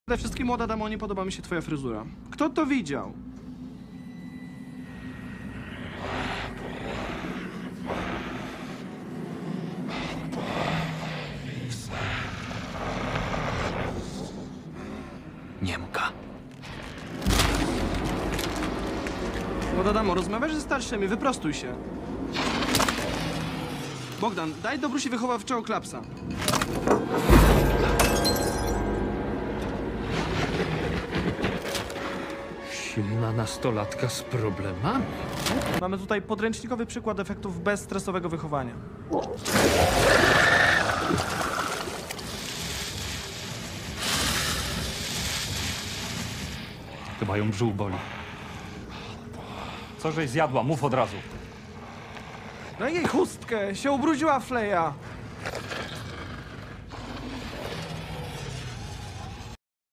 Przede wszystkim, młoda damo, nie podoba mi się twoja fryzura. Kto to widział? Niemka. Młoda damo, rozmawiasz ze starszymi, wyprostuj się. Bogdan, daj Dobrusi wychowawczego klapsa. Silna nastolatka z problemami. Mamy tutaj podręcznikowy przykład efektów bezstresowego wychowania. Chyba ją brzuch boli. Co żeś zjadła? Mów od razu. Daj jej chustkę, się ubrudziła fleja.